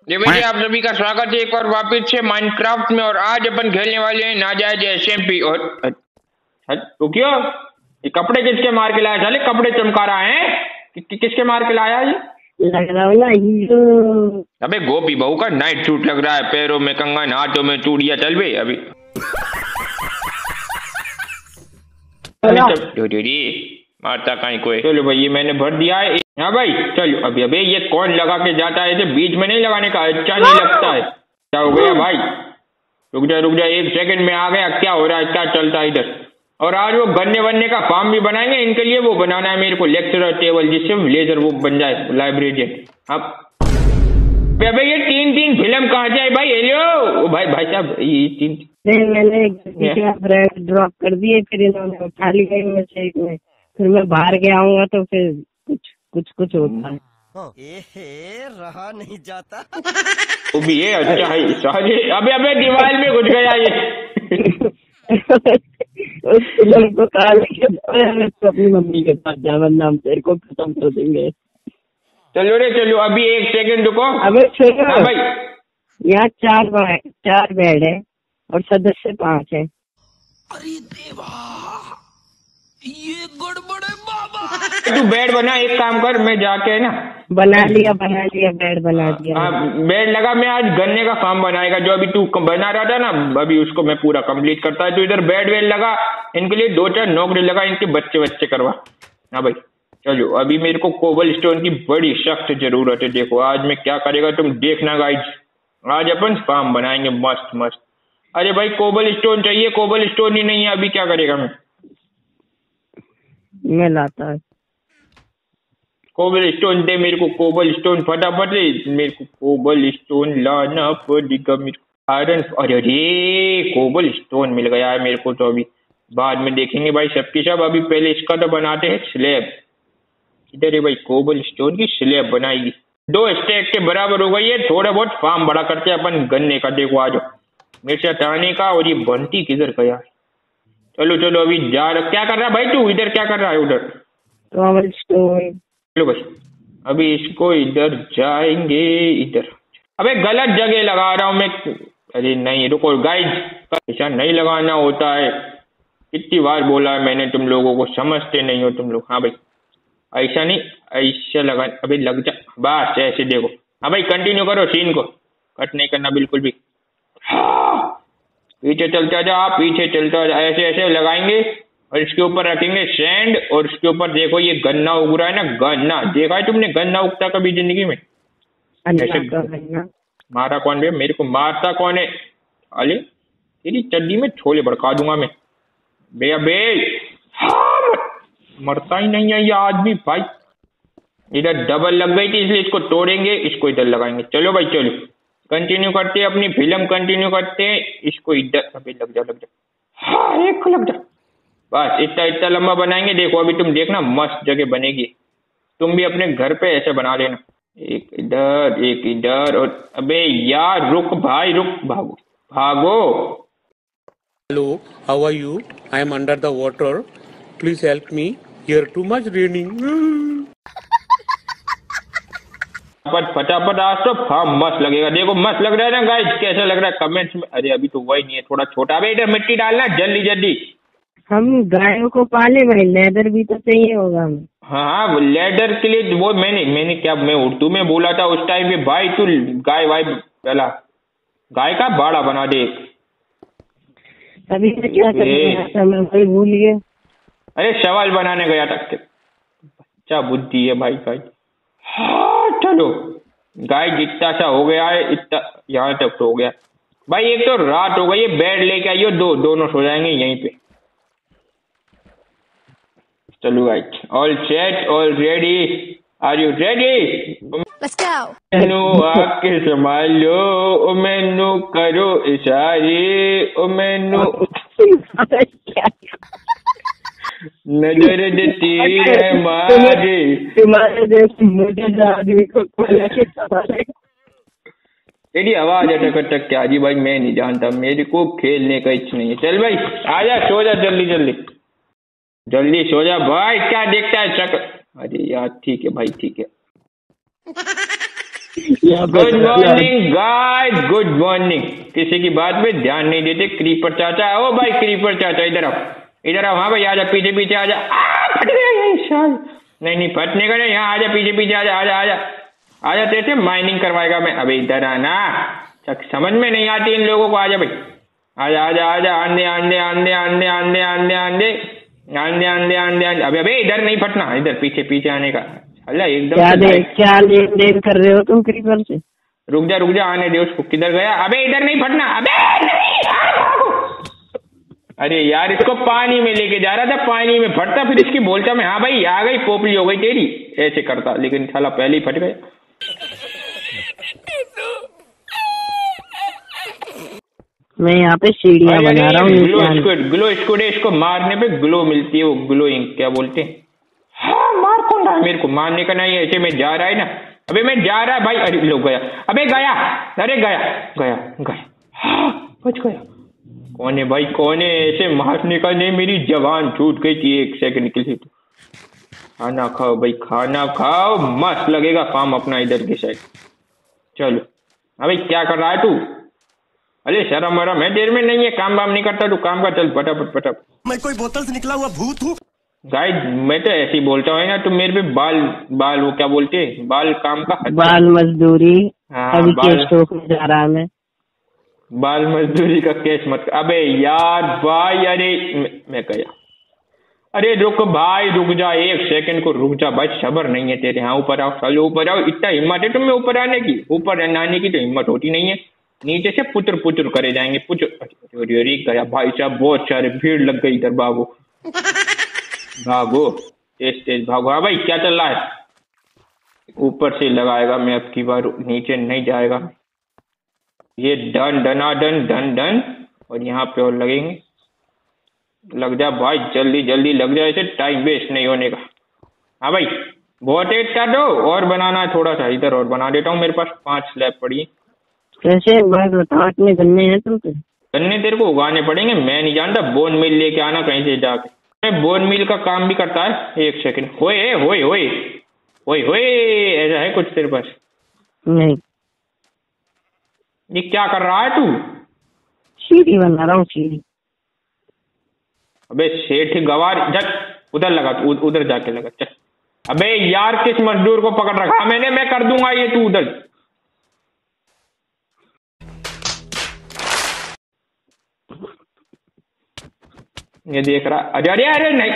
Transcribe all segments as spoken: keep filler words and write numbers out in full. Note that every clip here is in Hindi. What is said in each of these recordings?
जी भैया, आप सभी का स्वागत है एक और वापस से माइनक्राफ्ट में। और आज अपन खेलने वाले हैं नाजायज एसएमपी। और हट, तो क्यों ये कपड़े किसके मार के लाया? साले कपड़े चमका रहा है कि, कि, किसके मार के लाया ये? लग रहा है ना हीरो। अबे गोपी बहू का नाइट सूट लग रहा है, पैरों में कंगन, हाथों में चूड़ियां। चल बे अभी अभी चल जो जो जी मारता कहीं कोई। चलो भाई, ये मैंने भर दिया है। हाँ भाई चलो। अभी अबे ये कौन लगा के जाता है? इसे बीच में नहीं लगाने का, अच्छा नहीं लगता है। क्या हो गया भाई? रुक जा रुक जा, एक सेकंड में आ गया। क्या हो रहा है? क्या चलता है इधर? और आज वो गन्ने वन्ने का फार्म भी बनाएंगे। इनके लिए वो बनाना है मेरे को, लेक्चरर टेबल, जिससे लेजर वो बन जाए लाइब्रेरियन। अब अबे ये तीन तीन फिल्म कहाँ जाए भाई? हेलो भाई भाई साहब, ये तीन मैंने ब्रेड ड्रॉप कर दिए, फिर इन्होंने उठा लिया इनमें से एक में। फिर मैं बाहर गया हूँ तो फिर कुछ कुछ कुछ होता है। ए रहा नहीं जाता। वो भी है। अच्छा है सारे। अबे अबे दीवार में घुस गया ये। उस फिल्म को कहा तो अपनी मम्मी के पास जा, वरना हम तेरे को खत्म कर देंगे। चलो रे चलो, अभी एक सेकंड रुको। अबे सुनो। हाँ भाई, यहाँ चार चार बेड है और सदस्य पांच है। अरे देवा, ये गड़बड़ है बाबा। तू बेड बना, एक काम कर, मैं जाके ना बना लिया बना लिया बेड बना दिया। हाँ बेड लगा। मैं आज गन्ने का फार्म बनाएगा, जो अभी तू बना रहा था ना, अभी उसको मैं पूरा कंप्लीट करता है। तो इधर बेड वेड लगा, इनके लिए दो चार नौकरी लगा, इनके बच्चे बच्चे करवा। हाँ भाई चलो, अभी मेरे को कोबल स्टोन की बड़ी सख्त जरूरत है। देखो आज मैं क्या करेगा तुम देखना गाइज। आज अपन फार्म बनाएंगे मस्त मस्त। अरे भाई कोबल स्टोन चाहिए, कोबल स्टोन ही नहीं है। अभी क्या करेगा? मैं मैं लाता है कोबल स्टोन दे मेरे को, कोबल स्टोन फटाफट दे मेरे को। कोबल स्टोन लाना पड़ेगा मेरे को। आयरन, अरे अरे कोबल स्टोन मिल गया है मेरे को। तो अभी बाद में देखेंगे भाई सबकी सब। अभी पहले इसका तो बनाते हैं स्लैब। इधर है भाई, कोबल स्टोन की स्लैब बनाएगी। दो स्टैक के बराबर हो गई है। थोड़ा बहुत फार्म बड़ा करते हैं अपन गन्ने का। देखो आज मिर्चा टाने का। और ये बंटी किधर गया? चलो चलो अभी जा रहा। क्या कर रहा है भाई तू? इधर क्या कर रहा है? उधर कोबल स्टोन। चलो भाई अभी इसको इधर जाएंगे। इधर अबे गलत जगह लगा रहा हूं मैं। अरे नहीं रुको गाइज, ऐसा नहीं लगाना होता है। कितनी बार बोला है मैंने तुम लोगों को, समझते नहीं हो तुम लोग। हाँ भाई ऐसा नहीं, ऐसा लगा। अभी लग जा बस ऐसे। देखो हाँ भाई कंटिन्यू करो सीन को, कट नहीं करना बिल्कुल भी। हाँ पीछे चलता जा, पीछे चलता जा। ऐसे ऐसे लगाएंगे और इसके ऊपर रखेंगे सैंड। और इसके ऊपर देखो ये गन्ना उग रहा है ना, गन्ना। देखा है तुमने गन्ना उगता कभी जिंदगी में? ऐसे मारा कौन बे? मेरे को मारता कौन है? अरे तेरी चड्डी में छोले भड़का दूंगा मैं बे। अबे हाँ, मरता ही नहीं है ये आदमी भाई। इधर डबल लग गई थी इसलिए इसको तोड़ेंगे, इसको इधर लगाएंगे। चलो भाई चलो कंटिन्यू करते हैं अपनी फिल्म, कंटिन्यू करते हैं। इसको इधर अभी लग जा लग जा। हाँ एक लग जा बस। इतना इतना लंबा बनाएंगे। देखो अभी तुम देखना मस्त जगह बनेगी। तुम भी अपने घर पे ऐसे बना लेना। एक इधर एक इधर। और अबे यार रुक भाई रुक, भागो भागो। Hello, how are you? I am under the water. Please help me. Here too much raining. फटाफट फटाफट आज तो फार्म मस्त लगेगा। देखो मस्त लग रहा है ना गाइस? कैसा लग रहा है कमेंट्स में? अरे अभी तो वही नहीं है, थोड़ा छोटा। अबे इधर मिट्टी डालना जल्दी जल्दी। हम गायों को पाले भाई, लेदर भी तो चाहिए होगा हमें। हाँ हाँ लेदर के लिए वो मैंने मैंने क्या मैं उर्दू में बोला था उस टाइम पे भाई। तू गाय वाय पहला गाय का बाड़ा बना दे। अभी तो क्या कर मैं वही भूल गया। अरे सवाल बनाने गया था। क्या बुद्धि है भाई गाय। हाँ चलो गाय जितना सा हो गया है इतना यहाँ तक तो हो गया भाई। एक तो रात हो गई है, बेड लेके आइयो, दो दोनों सो जाएंगे यहीं पे। चलो guys all set all ready, are you ready? Let's go. मैनू आके संभालो, ओ मैनू करो इशारे, ओ मैनू नजर देती है मारे। तुम्हारे जैसे मुझे आदमी को तेरी आवाज अटक अटक के आजी भाई। मैं नहीं जानता, मेरे को खेलने का इच्छा नहीं है। चल भाई आजा, सो जा जल्दी जल्दी जल्दी सो जा भाई। क्या देखता है चक? अरे यार ठीक है भाई ठीक है। Good morning guys, good morning. किसी की बात पे ध्यान नहीं देते। क्रीपर चाचा, ओ भाई क्रीपर चाचा इधर आओ, इधर आओ। हाँ भाई आजा, पीछे पीछे आजा। आ, फट गया यही शाल। नहीं नहीं फटने का नहीं, यहाँ आजा, पीछे पीछे आजा, आजा आजा आजा। तेरे माइनिंग करवाएगा मैं। अबे इधर आना, समझ में नहीं आती इन लोगों को। आजा भाई, आजा आजा आजा। आंधे आंधे आंधे आंधे आंधे आंधे आंधे आंधे आंधे आंधे आंधे। अबे अबे इधर नहीं फटना, इधर पीछे पीछे आने का। अल्लाह एकदम क्या दे क्या लेन देन कर रहे हो तुम क्रीपर से? रुक जा रुक जा, आने दे उसको। किधर गया? अबे इधर नहीं फटना। अबे नहीं। अरे यार इसको पानी में लेके जा रहा था, पानी में फटता, फिर इसकी बोलता मैं हाँ भाई आ गई, पोपली हो गई तेरी, ऐसे करता। लेकिन साला पहले ही फट गया। मैं यहाँ पे सीढ़ियाँ बना रहा हूँ। ग्लो स्क्विड, ग्लो स्क्विड है, इसको मारने पे ग्लो मिलती है, वो ग्लोइंग क्या बोलते हैं। हाँ मार कौन रहा है मेरे को? मारने का नहीं, ऐसे में जा रहा है ना। अबे मैं जा रहा है भाई। अरे लो गया। अबे गया, अरे गया गया गया। हाँ बच गया। कौन है भाई, कौन है? ऐसे मारने का नहीं, मेरी जवान छूट गई थी एक सेकंड के लिए। तो खाना खाओ भाई, खाना खाओ, मस्त लगेगा काम अपना इधर की साइड। चलो हाँ भाई, क्या कर रहा है तू? अरे शर्म वरम है देर में नहीं है, काम वाम नहीं करता तू, काम का चल फटाफट फटाफट। मैं कोई बोतल से निकला हुआ भूत हूँ? गाइस मैं तो ऐसे ही बोलता हूँ ना, तुम मेरे पे बाल बाल वो क्या बोलते हैं, बाल काम का बाल मजदूरी। हाँ, अभी बाल केस ठोक में जा रहा है मैं। बाल मजदूरी का केस मत। अबे यार भाई, अरे मैं, मैं गया। अरे रुक भाई, रुक जा एक सेकंड को, रुक जा भाई, सब्र नहीं है तेरे। हाँ ऊपर आओ, चलो ऊपर आओ। इतना हिम्मत है तुम्हें ऊपर आने की? ऊपर आने की तो हिम्मत होती नहीं है, नीचे से पुत्र पुत्र करे जाएंगे पुत्र। अरे गया भाई साहब, बहुत सारे भीड़ लग गई इधर। भागो भागो, तेज तेज भागो। हाँ भाई क्या चल रहा है? ऊपर से लगाएगा मैं अब की बार, नीचे नहीं जाएगा ये। डन डना डन डन डन। और यहाँ पे और लगेंगे। लग जा भाई, जल्दी जल्दी लग जा, ऐसे टाइम वेस्ट नहीं होने का। हाँ भाई बहुत एड कर दो, और बनाना है थोड़ा सा, इधर और बना देता हूँ। मेरे पास पांच स्लैब पड़ी है। कैसे बात बताओ, इतने गन्ने हैं तुमसे? गन्ने तेरे को उगाने पड़ेंगे, मैं नहीं जानता। बोन मिल लेके आना कहीं से जाके। मैं बोन मिल का काम भी करता है। एक सेकंड, होए होए होए होए होए, ऐसा है कुछ तेरे पास? नहीं। ये क्या कर रहा है तू? सीढ़ी बना रहा हूँ, सीढ़ी। अबे सेठ गवार, जट उधर लगा, उधर जाके लगा। चल अबे यार, किस मजदूर को पकड़ रखा मैंने? मैं कर दूंगा ये, तू उधर। ये देख रहा। अरे अरे अरे नहीं।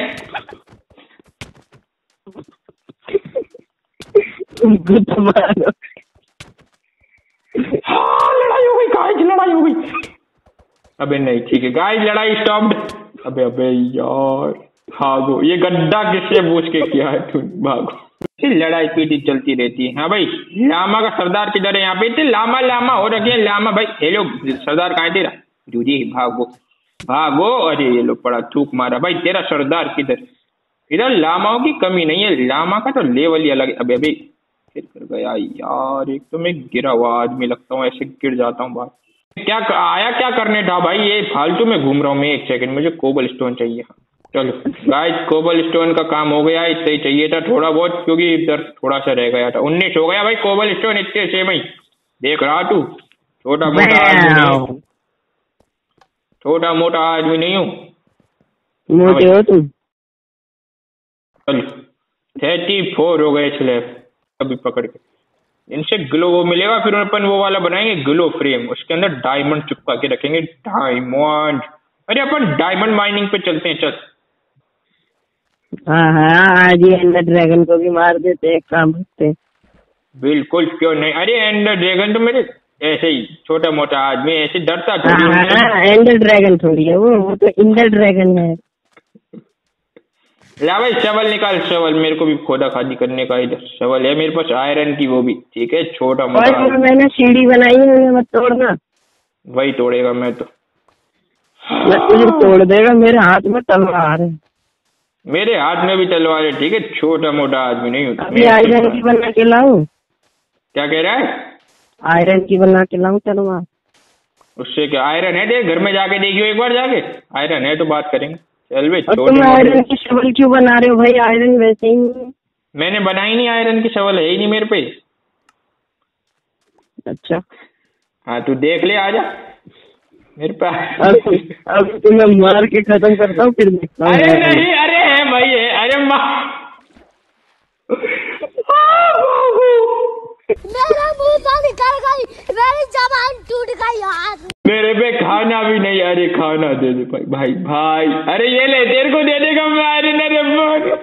हाँ लड़ाई हो गई गाइस, लड़ाई हो गई। अबे नहीं ठीक है गाइस, लड़ाई स्टॉप्ड। अबे अबे यार भागो, ये गड्ढा किससे पूछ के किया है तू? भागो, लड़ाई पीटी चलती रहती है। हाँ भाई लामा का सरदार किधर है? यहाँ पे इतने लामा लामा हो रखे हैं। लामा भाई, हेलो सरदार कहाँ है तेरा? जूजी भागो भागो। अरे ये लोग बड़ा थूक मारा भाई, तेरा सरदार किधर? इधर लामाओं की कमी नहीं है, लामा का तो लेवल ही अलग है। अबे अभी फिर कर गया यार, एक तो मैं गिरा हुआ आदमी लगता हूँ, ऐसे गिर जाता हूँ भाई। क्या आया क्या करने था भाई? ये फालतू में घूम रहा हूँ मैं। एक सेकंड, मुझे कोबल स्टोन चाहिए। चलो गाइस, कोबल स्टोन का काम हो गया। इतना ही चाहिए था थोड़ा बहुत, क्योंकि इधर थोड़ा सा रह गया था। उन्नीस हो गया भाई कोबल स्टोन, इतने से भाई। देख रहा तू, छोटा मोटा आदमी नहीं, छोटा मोटा आदमी नहीं हूँ। मोटे हो तुम। चलो थर्टी फोर हो गए स्लैब अभी पकड़ के। इनसे ग्लो वो मिलेगा, फिर अपन वो वाला बनाएंगे ग्लो फ्रेम, उसके अंदर डायमंड चिपका के रखेंगे। डायमंड, अरे अपन डायमंड माइनिंग पे चलते हैं। चल हाँ हाँ, आज ही एंडर ड्रैगन को भी मार देते, एक काम करते। बिल्कुल क्यों नहीं। अरे एंडर ड्रैगन तो मेरे ऐसे ही छोटा मोटा आदमी, ऐसे डरता थोड़ी। हाँ, एंडर ड्रैगन थोड़ी है वो वो तो इंडर ड्रैगन है। ला भाई शवल निकाल, शवल मेरे को भी खोदा खादी करने का। इधर शवल है मेरे पास, आयरन की वो भी, ठीक है छोटा मोटा। मैंने सीढ़ी बनाई है, मत तोड़ना। वही तोड़ेगा मैं तो। मैं तुझे तोड़ देगा, मेरे हाथ में तलवार है। मेरे हाथ में भी तलवार है, ठीक है छोटा मोटा आदमी नहीं होता। अभी आयरन की बना के लाऊं? क्या कह रहा है? आयरन की बना के लाऊं तलवार? उससे क्या आयरन है? देख घर में जाके देखियो एक बार जाके, आयरन है तो बात करेंगे। चल भाई, तुम आयरन की शवल क्यों बना रहे हो भाई? आयरन वैसे ही मैंने बनाई नहीं, आयरन की शवल है ही नहीं मेरे पे। अच्छा हाँ तू देख ले, आजा मेरे पास। अब अब तो मैं मार के खत्म करता हूँ, फिर देखता हूँ। अरे नहीं, अरे है भाई है, अरे माँ मेरा मुंह से निकल गई, मेरी जबान टूट गई यार। मेरे पे खाना भी नहीं, अरे खाना दे दे भाई भाई भाई, अरे ये ले तेरे को दे देगा मैं, अरे नरे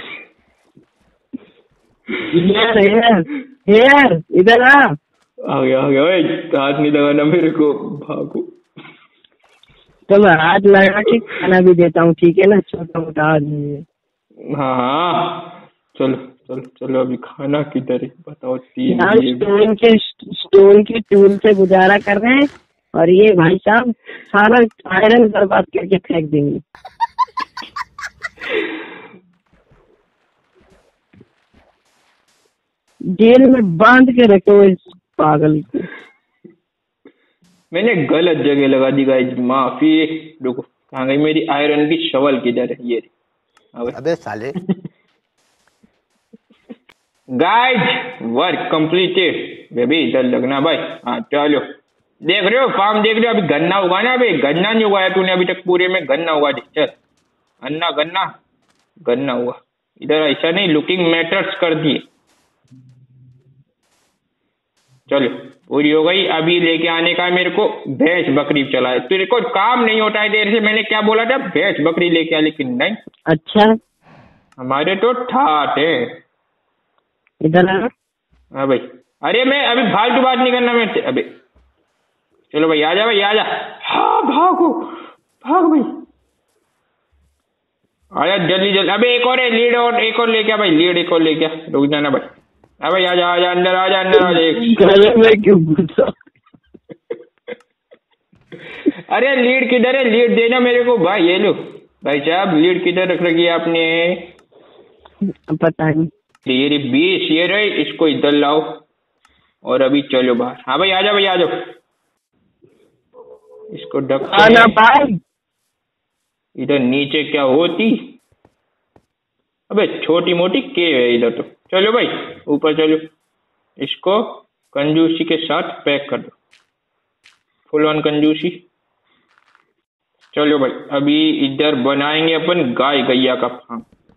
यार यार यार इधर आ। आ गया आ गया, ओए हाथ नहीं लगाना मेरे को, भागो। तो मैं हाथ लगा के खाना भी देता हूँ, ठीक है ना, छोटा मोटा आदमी। हाँ हाँ चलो चलो चलो, अभी खाना किधर है बताओ। तीन यार स्टोन के स्टोन के टूल से गुजारा कर रहे हैं, और ये भाई साहब सारा आयरन बर्बाद करके फेंक देंगे। जेल में बांध के रखो इस पागल को। मैंने गलत जगह लगा दी गाइस, माफी। रुको, कहाँ गई मेरी आयरन की शवल, किधर है ये? अबे साले। गाइस वर्क कंप्लीटेड बेबी, इधर लगना भाई। हाँ चलो, देख रहे हो फार्म, देख रहे हो अभी गन्ना उगा ना, अभी गन्ना नहीं उगाया तूने अभी तक पूरे में, गन्ना उगा दे। चल अन्ना गन्ना गन्ना हुआ इधर, ऐसा नहीं, लुकिंग मैटर्स कर दिए। चलो पूरी हो गई, अभी लेके आने का है मेरे को भैंस बकरी चला है। तेरे को काम नहीं होता है देर से, मैंने क्या बोला था, भैंस बकरी लेके आ, लेकिन नहीं। अच्छा हमारे तो ठाट है। इधर आ। हाँ भाई, अरे मैं अभी फालतू बात नहीं करना मेरे से अबे। चलो भाई आजा भाई आजा, हाँ भागो भाग भाई, आजा जल्दी जल्दी। अबे एक और है लीड, और एक और लेके आ भाई, लीड एक और लेके आ, रुक जाना भाई। हाँ भाई आजा आजा, अंदर आजा अंदर आजा। घर में क्यों घुसा? अरे लीड किधर है, लीड देना मेरे को भाई। ये लो भाई साहब, लीड किधर रख रखी है आपने? पता नहीं। ये बीस ये रहे, इसको इधर लाओ और अभी चलो बाहर। हाँ भाई आजा भाई आजा, इसको ढकते हैं। भाई इधर नीचे क्या होती, अबे छोटी मोटी केव है इधर तो। चलो भाई ऊपर चलो, इसको कंजूसी के साथ पैक कर दो, फुल ऑन कंजूसी। चलो भाई अभी इधर बनाएंगे अपन गाय गैया का फार्म।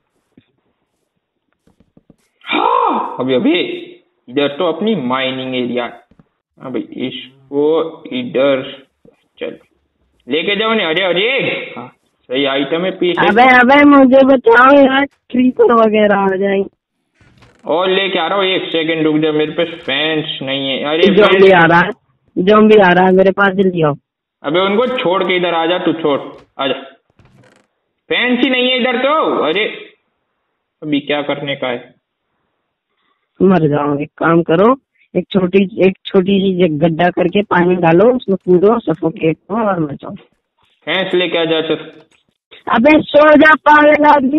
हाँ अभी अभी इधर तो अपनी माइनिंग एरिया। हाँ भाई इसको इधर चल लेके जाओ ने। अरे अरे हाँ सही आइटम है पीछे। अबे अबे मुझे बताओ यार, क्रीपर वगैरह आ जाएंगे। और लेके आ रहा हूँ, एक सेकंड रुक जा, मेरे पास फैंस नहीं है। अरे ज़ॉम्बी आ रहा है, ज़ॉम्बी आ रहा है मेरे पास, जल्दी आओ। अबे उनको छोड़ के इधर आजा, तू छोड़ आजा, फैंस ही नहीं है इधर तो। अरे अभी क्या करने का है, मर जाओ। एक काम करो, एक छोटी एक छोटी सी गड्ढा करके पानी डालो, उसमें कूदो, सफोकेट हो और मर जाओ। फैंस लेके आ जा। चल अबे सो जा पागल आदमी।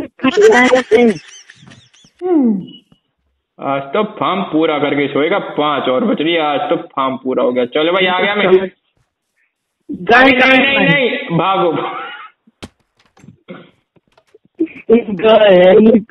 आज तो फार्म पूरा करके सोएगा, पांच और बच रही है, आज तो फार्म पूरा हो गया। चलो भाई आ गया मैं। गाय नहीं नहीं नहीं, नहीं भागो। गाय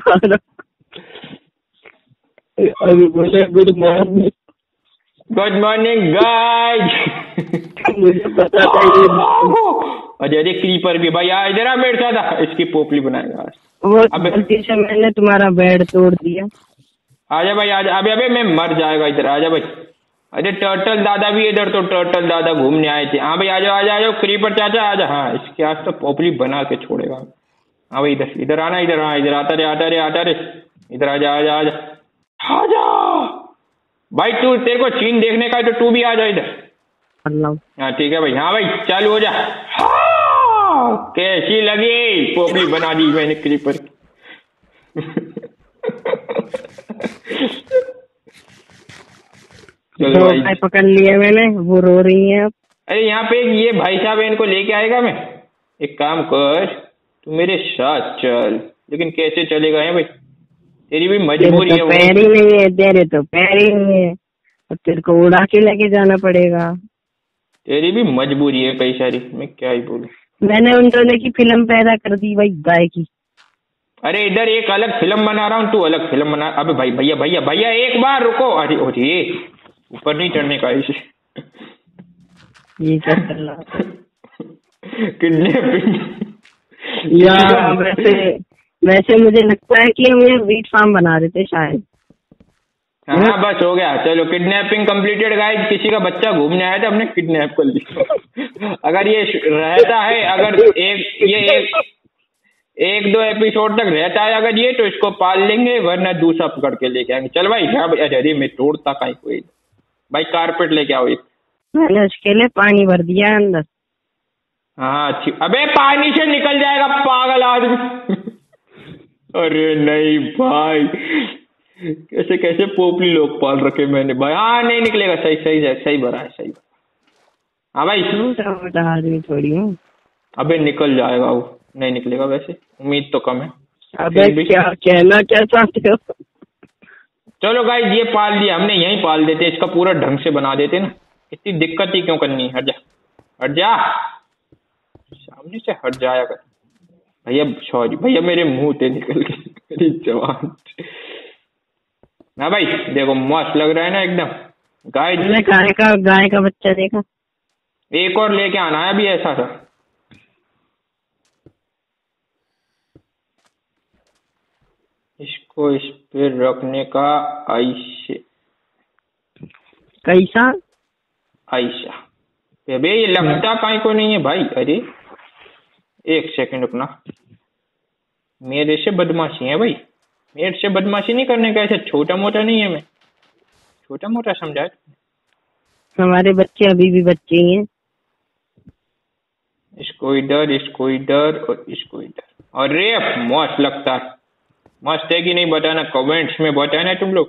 अभी बोले good morning. Good morning guys. मुझे पता था ये। अरे अरे क्रीपर भी भाई, आ इधर आ मेरे साथ, इसकी पोपली बनाएगा आज। वो गलती से मैंने तुम्हारा बेड तोड़ दिया। आजा भाई आजा, अबे अबे मैं मर जाएगा, इधर आजा भाई। अरे टर्टल दादा भी इधर, तो टर्टल दादा घूमने आए थे। हाँ भाई आजा आजा आजा, क्रीपर चाचा आजा। हाँ इसके आज तो पोपली बना के छोड़ेगा। हाँ भाई इधर इधर आना, इधर हाँ इधर आता रे आता रे आता रे, इधर आजा आजा आजा आजा भाई। तू तेरे को चीन देखने का है तो तू भी आ जा इधर। हाँ ठीक है भाई। हाँ भाई चालू हो जा। हाँ कैसी लगी पोपली बना दी मैंने क्रीपर। चलो भाई पकड़ लिए मैंने, वो रो रही है अब। अरे यहाँ पे ये भाई साहब है, इनको लेके आएगा मैं। एक काम कर, तू मेरे साथ चल। लेकिन कैसे चलेगा है भाई, तेरी भी मजबूरी है। तो पैर ही नहीं है तेरे, तो पैर ही नहीं है, अब तेरे को उड़ा के लेके जाना पड़ेगा। तेरी भी मजबूरी है कई सारी, मैं क्या ही बोलूं। मैंने उन दोनों की फिल्म पैदा कर दी भाई, गाय की। अरे इधर एक अलग फिल्म बना रहा हूँ, तू अलग फिल्म बना। अबे भाई भैया भैया भैया एक बार रुको। अरे अरे ऊपर नहीं चढ़ने का इसे। ये क्या चल रहा है? किडनैपिंग या वैसे वैसे मुझे लगता है कि हम ये वीट फार्म बना देते शायद। हाँ बस हो गया, चलो किडनैपिंग कंप्लीटेड गाइस। किसी का बच्चा घूमने आया था, हमने किडनैप कर लिया। अगर ये रहता है, अगर एक ये एक एक दो एपिसोड तक रहता है अगर ये, तो इसको पाल लेंगे, वरना दूसरा पकड़ के लेके आएंगे। चल भाई, अरे मैं तोड़ता का कोई भाई, कारपेट लेके आओ एक। मैंने उसके लिए पानी भर दिया है अंदर। हाँ अच्छी। अबे पानी से निकल जाएगा पागल आदमी। अरे नहीं भाई, कैसे कैसे पोपली लोग पाल रखे मैंने भाई। हाँ नहीं निकलेगा, सही सही है, सही भरा है, सही भरा। हाँ भाई, छोटा मोटा आदमी थोड़ी हूँ। अबे निकल जाएगा वो, नहीं निकलेगा, वैसे उम्मीद तो कम है। अबे क्या कहना क्या चाहते हो? चलो गाइस, ये पाल दिया हमने, यहीं पाल देते, इसका पूरा ढंग से बना देते ना। इतनी दिक्कत ही क्यों करनी है? हट जा, हट जा, सामने से हट जाया कर भैया। सॉरी भैया, मेरे मुंह से निकल गई जवान। ना भाई देखो, मस्त लग रहा है ना एकदम। गाय मैंने गाय का गाय का बच्चा देखा। एक और लेके आना है अभी, ऐसा था। इसको इस पे रखने का ऐसे, कैसा ऐसा। अबे ये लगता कहीं को नहीं है भाई। अरे एक सेकंड रुकना, मेरे से बदमाशी है भाई, मेरे से बदमाशी नहीं करने का। ऐसा छोटा मोटा नहीं है, मैं छोटा मोटा समझा। हमारे बच्चे अभी भी बच्चे ही हैं। इसको इधर, इसको इधर और इसको इधर। अरे मस्त लगता है, मस्त है कि नहीं बताना कमेंट्स में, बताना तुम लोग।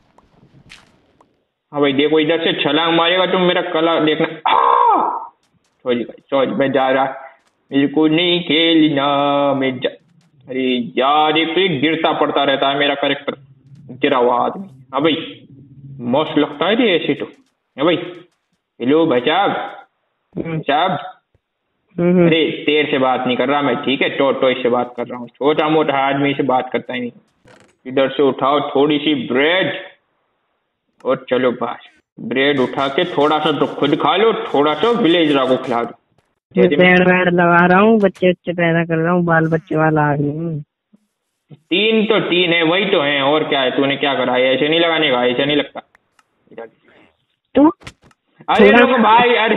हाँ भाई देखो, इधर से छलांग मारेगा तुम, मेरा कला देखना। सॉरी भाई सॉरी, मैं जा रहा, मेरे को नहीं खेलना, मैं जा। अरे यार, एक तो एक गिरता पड़ता रहता है मेरा करेक्टर, गिरा हुआ आदमी। हाँ भाई मस्त लगता है ये ऐसे तो। हाँ भाई, हेलो भाई साहब, साहब। अरे तेर से बात नहीं कर रहा मैं, ठीक है, टोटो से बात कर रहा हूँ। छोटा मोटा आदमी से बात करता ही नहीं। इधर से उठाओ थोड़ी सी ब्रेड और चलो बाहर। ब्रेड उठा के थोड़ा सा तो खुद खा लो, थोड़ा सा विलेजरा को खिला दो। पेड़ वेड़ लगा रहा हूँ, बच्चे बच्चे पैदा कर रहा हूँ, बाल बच्चे वाला आदमी हूँ। तीन तो तीन है, वही तो है, और क्या है? तूने क्या करा है? ऐसे नहीं लगाने का, ऐसे नहीं लगता तो। अरे रुको भाई, अरे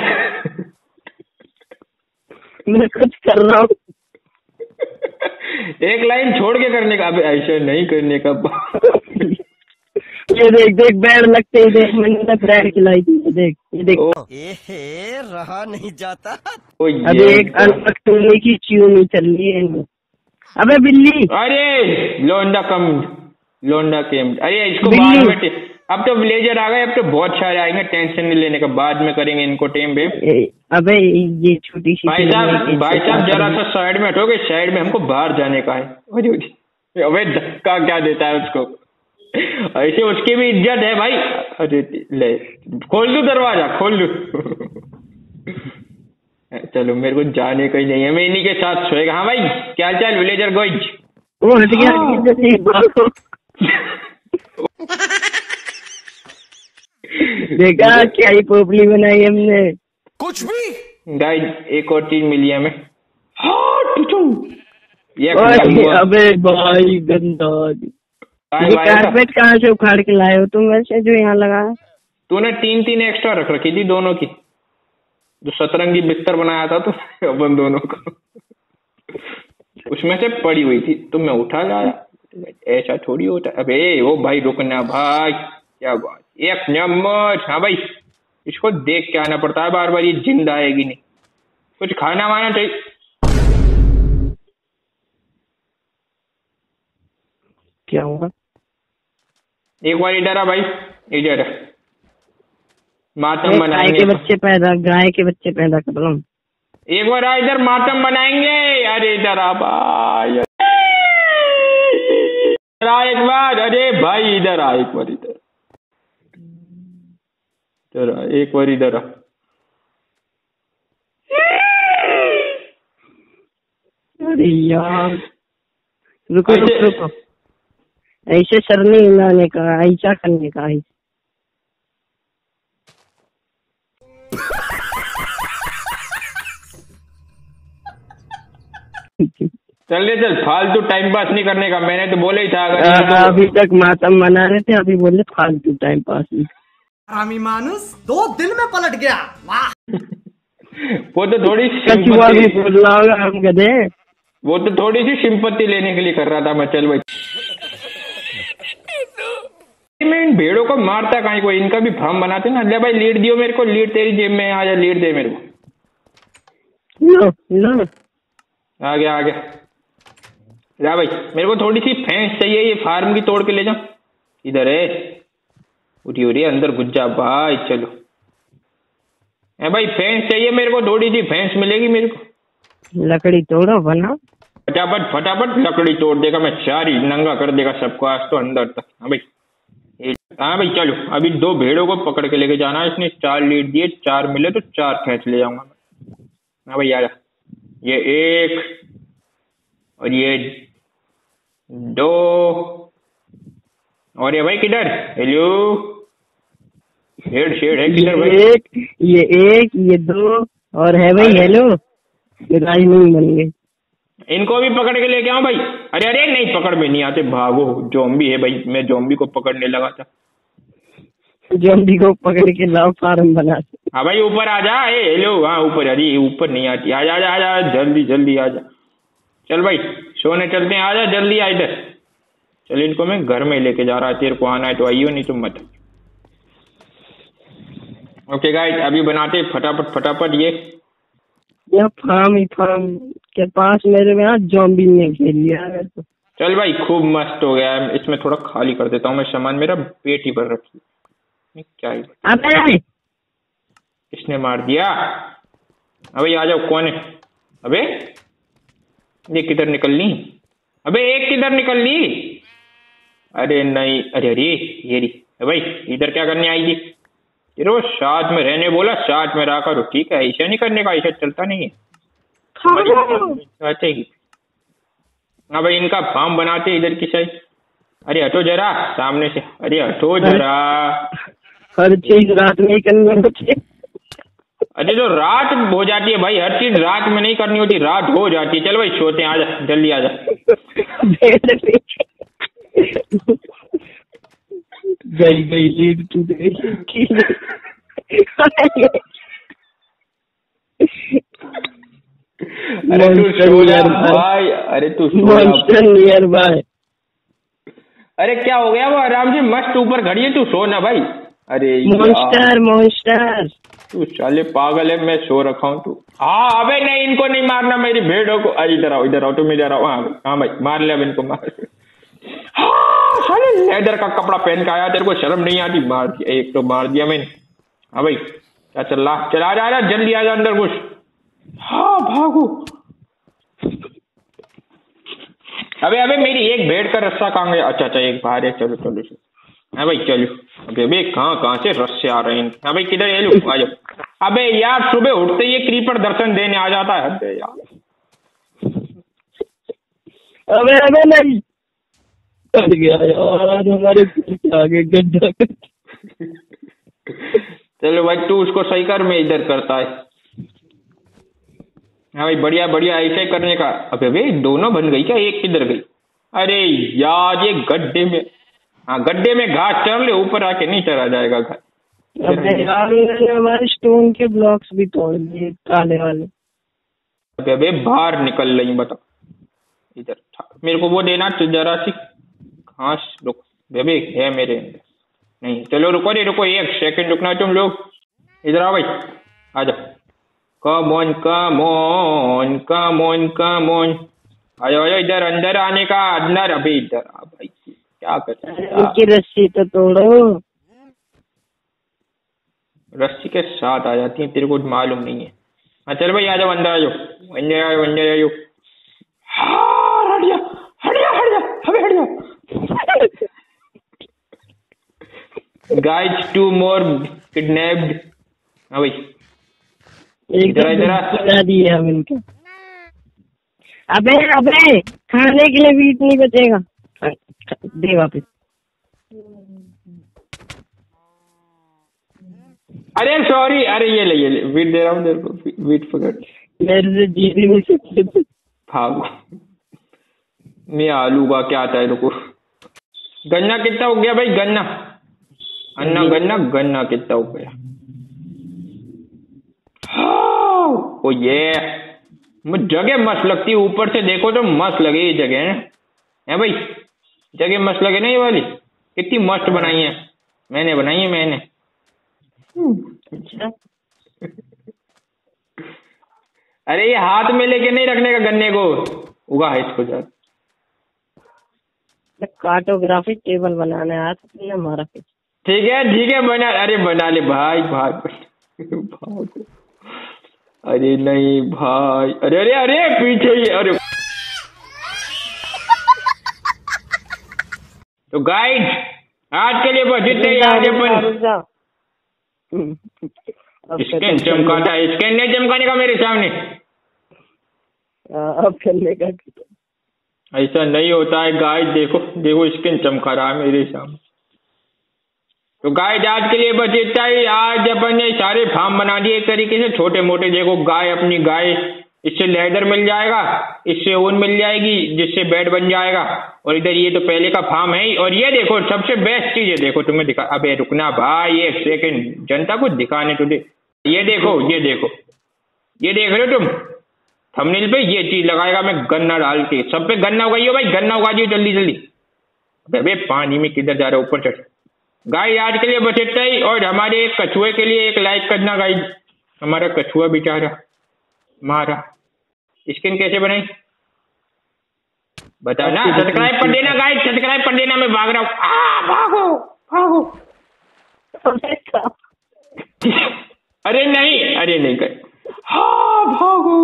मैं कुछ कर रहा हूँ। एक लाइन छोड़ के करने का, अबे ऐसा नहीं करने का। ये देख देख, बैड लगते ही देख, मैंने ब्रेड खिलाई थी। देख ये देख, ए रहा नहीं जाता। अभी एक अनपढ़ टोने की च्यूनी चल रही है। अबे बिल्ली, अरे लोंडा कम, लोंडा केम। अरे इसको बाद में, अब तो विलेजर आ गए, अब तो बहुत सारे आएंगे, टेंशन नहीं लेने का, बाद में करेंगे इनको टेम पे। अबे ये छोटी सी भाई साहब, भाई साहब जरा सा साइड में हटोगे, साइड में, हमको बाहर जाने का है। अबे धक्का क्या देता है उसको, ऐसे उसकी भी इज्जत है भाई। अरे ले, खोल दू दरवाजा, खोल दू। चलो मेरे को जाने का ही नहीं है, मैं इन्हीं के साथ सोएगा। हाँ भाई, क्या चाल विलेजर गोइज? वो हट गया। देखा क्या ही पोपली बनाई हमने। कुछ भी गाइस, एक और चीज मिली हमें। अबे भाई गंदा, ये कारपेट कहाँ से उखाड़ के लाए हो तुम वैसे, जो यहाँ लगा है? तूने तीन तीन एक्स्ट्रा रख रखी थी दोनों की, जो सतरंगी बिस्तर बनाया था तो अपन दोनों का, उसमें से पड़ी हुई थी, तो मैं उठा लाया। ऐसा थोड़ी होता। अबे ओ भाई रुकना भाई, क्या बात, एक नंबर। हाँ भाई, इसको देख के आना पड़ता है बार बार, ये जिंदा आएगी नहीं, कुछ खाना वाना चाहिए। क्या हुआ? एक बार इधर आ भाई, इधर मातम बनाएंगे। गाय के बच्चे पैदा गाय के बच्चे पैदा कर रहा हूँ। एक बार आ इधर, मातम बनाएंगे। अरे इधर आ भाई, इधर आ एक बार। अरे भाई इधर आ एक बार, इधर इधर आ एक बार, इधर आ। अरे यार रुको रुको रुको, ऐसे सर नहीं हिलाने का, ऐसा करने का। चल रे चल, फालतू टाइम पास नहीं करने का, मैंने तो बोला ही था। अगर हाँ, तो... अभी तक मातम मना रहे थे, अभी बोले फालतू टाइम पास नहीं। हरामी मानुस दो दिन में पलट गया, वाह। वो तो थोड़ी कछुआ भी सिंपत्ति, बोल रहा होगा हम गधे। वो तो थोड़ी सी सिंपत्ति लेने के लिए कर रहा था मैं। चल भाई, मैं इन भेड़ों को मारता कहीं को, इनका भी फार्म बनाते ना। ले भाई लीड दियो मेरे को, लीड तेरी जेब में आ जा, लीड दे मेरे को। लो लो, आ गया आ गया। जा भाई, मेरे को थोड़ी सी भैंस चाहिए, ये फार्म की तोड़ के ले जाओ। इधर है, उठी उठी अंदर घुस जा भाई। चलो ए भाई, भैंस चाहिए मेरे को, थोड़ी सी भैंस मिलेगी मेरे को। लकड़ी तोड़ो बना, फटाफट फटाफट लकड़ी तोड़ देगा मैं, चार ही नंगा कर देगा सबको आज तो अंदर तक। हाँ भाई, हाँ भाई चलो, अभी दो भेड़ों को पकड़ के लेके जाना है। इसने चार लीड दिए, चार मिले तो चार खींच ले जाऊंगा मैं। हाँ भाई आजा, ये एक और ये दो, और ये भाई किधर? हेलो, शेड शेड है किधर भाई? एक, ये एक, ये दो, और है भाई हेलो, राजनीति बन गए। इनको भी पकड़ के लेके आओ भाई। अरे अरे नहीं, पकड़ में नहीं आते, भागो। जोम्बी है भाई, मैं जोम्बी को पकड़ने लगा था। जोम्बी को पकड़ के लाओ, फार्म बना। हाँ भाई ऊपर आ जा। ए हेलो, हाँ ऊपर। अरे ऊपर नहीं आती, आ जा आ जा, जल्दी जल्दी आ जा। चल भाई सोने चलते हैं, आ जा जल्दी आ इधर। चल इनको मैं घर में लेके जा रहा, तेरे को आना है तो आइयो, नहीं तो मत। ओके गाइस, अभी बनाते फटाफट फटाफट। ये यह फार्म ही फार्म के पास मेरे में जोम्बी ने घेर लिया है। तो चल भाई खूब मस्त हो गया है। इसमें थोड़ा खाली कर देता हूँ मैं सामान, मेरा पेट ही भर रखी क्या है। अबे किसने मार दिया? अबे आ जाओ, कौन है? अबे ये किधर निकल ली? अबे एक किधर निकल ली? अरे नहीं, अरे अरे ये रही भाई, इधर क्या करने आई थी? ये वो साथ में रहने बोला, साथ में रहा करो, ठीक है? ऐसा नहीं करने का, ऐसा चलता नहीं है। अच्छा ही। हाँ भाई, इनका फार्म बनाते इधर की साइड। अरे हटो जरा सामने से, अरे हटो जरा। हर चीज रात में ही करनी होती है। अरे तो रात हो जाती है भाई, हर चीज रात में नहीं करनी होती, रात हो जाती है। चल भाई सोते हैं, आजा जल्दी आजा। गई गई लीड टूट गई। अरे तू सो जा भाई, अरे तू नियर बाय। अरे क्या हो गया? वो आराम से मस्त ऊपर खड़ी है, तू सो ना भाई। अरे मॉन्स्टर मॉन्स्टर, तू साले पागल है, मैं सो रखा हूँ तू। हाँ अबे नहीं, इनको नहीं मारना, मेरी भेड़ों को। अरे इधर आओ इधर आओ, तुम इधर आओ। हाँ हाँ भाई मार ले अब इनको, मार। हाँ साले लेदर का कपड़ा पहन के आया, तेरे को शर्म नहीं आती? मार दिया, एक तो मार दिया मैंने। हाँ भाई क्या चल रहा? चल आ जा जल्दी आ जा अंदर घुस। हाँ भागो। अबे अबे मेरी एक भेड़ का रस्सा कहाँ गया? अच्छा अच्छा एक बाहर है, चलो चलो चलो। हाँ भाई चलो। अबे अबे कहाँ कहाँ से रस्से आ रहे हैं? हाँ भाई किधर है? लो आ जाओ। अबे यार सुबह उठते ही क्रीपर दर्शन देने आ जाता है। अबे यार, अबे अबे नहीं कट गया यार, आज हमारे आगे गड्ढा। चलो भाई तू उसको सही कर, मैं इधर करता है। हाँ भाई बढ़िया बढ़िया, ऐसा ही करने का। अबे अबे दोनों बन गई क्या? एक किधर गई? अरे यार ये गड्ढे में, हाँ गड्ढे में घास चढ़ ले, ऊपर आके नहीं चढ़ा जाएगा घर। अबे यार हमारे स्टोन के ब्लॉक्स भी तोड़ दिए काले वाले। अबे अबे बाहर निकल रही, बताओ इधर मेरे को वो देना जरा सी घास। रुक बेबी है मेरे अंदर नहीं। चलो रुको रे रुको, एक सेकंड रुकना तुम लोग। इधर आओ भाई, आ जाओ। Come on come on come on come on, आ जाओ इधर अंदर आने का अंदर। अभी इधर आ भाई, क्या करते हैं? इनकी रस्सी तो तोड़ो। रस्सी के साथ आ जाती है, तेरे को मालूम नहीं है। हाँ चल भाई आ जाओ अंदर, आ जाओ अंदर आ जाओ अंदर आ जाओ। हाँ हट जा हट जा हट जा, अबे हट जा। Guys two more kidnapped. हाँ भाई इधर इधर बना दिए हम इनका। अबे अबे खाने के लिए वीट नहीं बचेगा, दे वापस। अरे सॉरी, अरे ये ले ये ले वीट दे रहा हूँ तेरे को, वीट पकड़। मेरे से जी भी नहीं सकते। भागो। मैं आलू का क्या आता है, रुको। गन्ना कितना हो गया भाई? गन्ना अन्ना गन्ना गन्ना कितना हो गया? हाँ, ओ ये मुझे जगह मस्त लगती है, ऊपर से देखो तो मस्त लगे ये जगह है, है भाई? जगह मस्त लगे ना ये वाली? कितनी मस्त बनाई है, मैंने बनाई है मैंने। अच्छा, अरे ये हाथ में लेके नहीं रखने का गन्ने को, उगा है इसको जा। कार्टोग्राफी टेबल बनाने आया था तुमने हमारा। ठीक है ठीक है बना, अरे बना ले भाई भाग भाग। अरे नहीं भाई, अरे अरे अरे पीछे ही, अरे। तो गाइड आज के लिए बस इतना ही। आज अपन स्कैन चमकाता है, स्कैन नहीं चमकाने का मेरे सामने। अब करने का ऐसा नहीं होता है गाइड, देखो देखो स्किन चमका रहा है मेरे सामने। तो गाइड आज के लिए बस इतना ही। आज अपन ने सारे फार्म बना दिए एक तरीके से, छोटे मोटे। देखो गाय, अपनी गाय, इससे लेदर मिल जाएगा, इससे ऊन मिल जाएगी, जिससे बेड बन जाएगा। और इधर ये तो पहले का फार्म है ही। और ये देखो सबसे बेस्ट चीज है, देखो तुम्हें दिखा। अबे रुकना भाई एक सेकंड, जनता को दिखाने तुझे। ये देखो ये देखो ये देख रहे हो तुम थंबनेल पे? ये चीज लगाएगा मैं गन्ना डाल के, सब पे गन्ना उगाइयो भाई, गन्ना उगा दियो जल्दी जल्दी। अबे पानी में किधर जा रहा है, ऊपर चढ़। गाइस आज के लिए बस इतना ही। और हमारे एक कछुए के लिए एक लाइक करना गाइस, हमारा कछुआ बेचारा मारा। स्किन कैसे बनाई बताना, सब्सक्राइब कर देना गाइस, सब्सक्राइब कर देना। मैं भाग रहा हूँ, भागो भागो। अरे नहीं, अरे नहीं कर, हाँ भागो।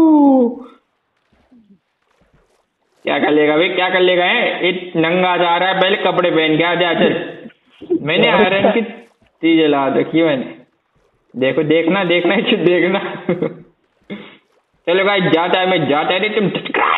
क्या कर लेगा भाई, क्या कर लेगा? है इत नंगा जा रहा है, पहले कपड़े पहन के आ जा। चल मैंने आयरन की चीज ला रखी मैंने, देखो देखना देखना इसे देखना। चलो भाई जाता है, मैं जाता है, तुम